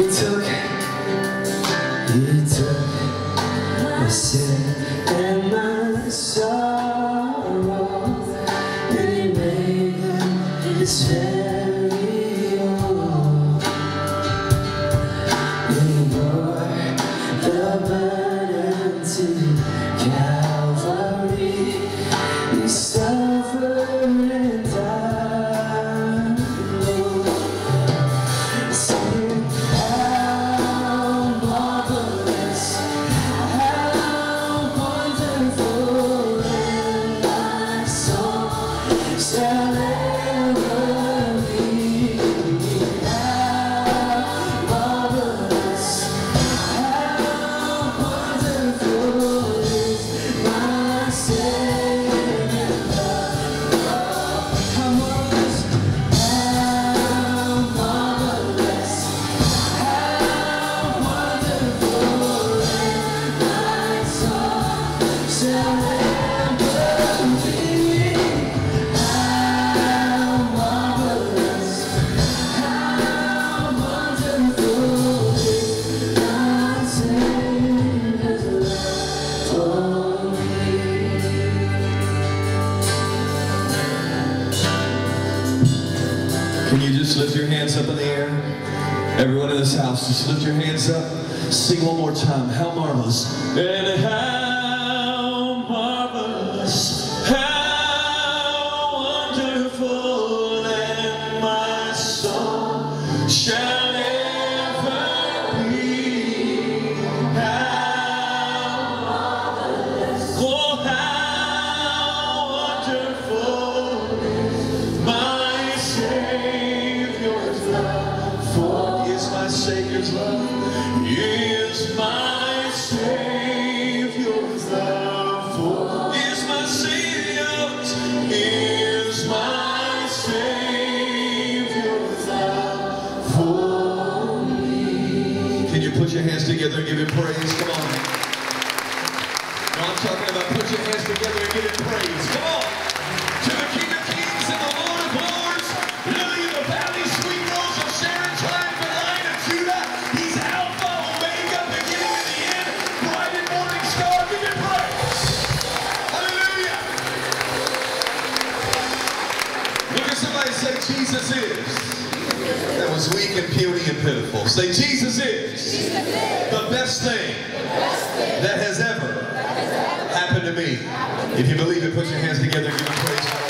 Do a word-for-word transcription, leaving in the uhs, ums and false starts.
He took, he took my sin and my sorrow, and he made them his very own. And he bore the burden to Calvary. He suffered and died. Sing, how marvelous, how wonderful, and my soul shall ever be. How marvelous, how wonderful is my Savior. How marvelous, how marvelous, how wonderful, and my soul shall ever be. How marvelous, how wonderful is my Savior's love for me. Can you just lift your hands up in the air? Everyone in this house, just lift your hands up. Sing one more time. How marvelous. And how marvelous, how wonderful, and my soul shall ever be. How marvelous, oh, how wonderful, my Savior's love for is my Savior's love is my Savior's love for is my Savior's is my Savior's love for me. Can you put your hands together and give him praise? Come on. No, I'm talking about put your hands together and give him praise. Come on. To the King of Kings and the Lord of Lords, Lily of the Valley, sweet rose of Sharon, triumphant Lion of Judah. He's Alpha, Omega, beginning and the end, bright and morning star. Give him praise. Hallelujah. Look at somebody and say, Jesus is. That was weak and puny and pitiful. Say, Jesus is the best thing that has ever happened to me. If you believe it, put your hands together and give him praise.